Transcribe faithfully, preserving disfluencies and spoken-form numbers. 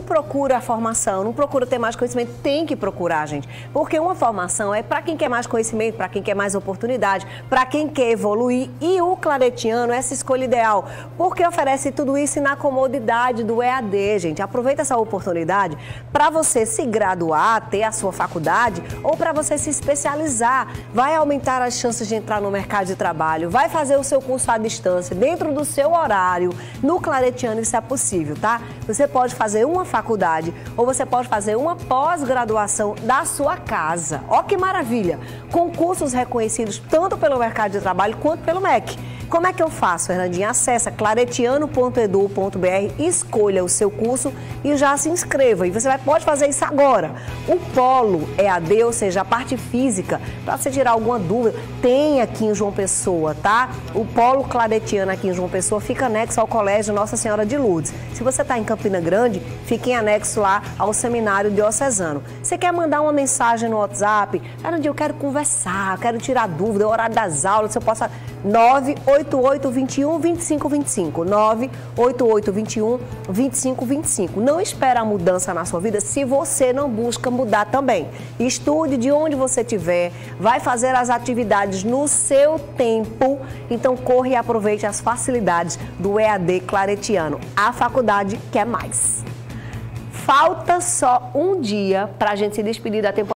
procura a formação, não procura ter mais conhecimento, tem que procurar, gente. Porque uma formação é para quem quer mais conhecimento, para quem quer mais oportunidade, para quem quer evoluir. E o Claretiano é essa escolha ideal, porque oferece tudo isso na comodidade do E A D, gente. Aproveita essa oportunidade para você se graduar, ter a sua faculdade ou para você se especializar. Vai aumentar as chances de entrar no mercado de trabalho, vai fazer o seu curso à distância, dentro do seu horário. No Claretiano isso é possível, tá? Você pode fazer uma faculdade ou você pode fazer uma pós-graduação da sua casa. Ó que maravilha! Com cursos reconhecidos tanto pelo mercado de trabalho quanto pelo M E C. Como é que eu faço, Fernandinha? Acesse claretiano ponto edu ponto br, escolha o seu curso e já se inscreva. E você vai, pode fazer isso agora. O Polo E A D, ou seja, a parte física, para você tirar alguma dúvida, tem aqui em João Pessoa, tá? O Polo Claretiano aqui em João Pessoa fica anexo ao Colégio Nossa Senhora de Lourdes. Se você está em Campina Grande, fica em anexo lá ao Seminário Diocesano. Você quer mandar uma mensagem no WhatsApp? Fernandinha, eu quero conversar, eu quero tirar dúvida, é horário das aulas, se eu posso... nove oito oito, dois um, dois cinco dois cinco, nove oito oito, dois um, dois cinco dois cinco. Não espera a mudança na sua vida se você não busca mudar também. Estude de onde você estiver, vai fazer as atividades no seu tempo, então corre e aproveite as facilidades do E A D Claretiano. A faculdade quer mais. Falta só um dia para a gente se despedir da temporada.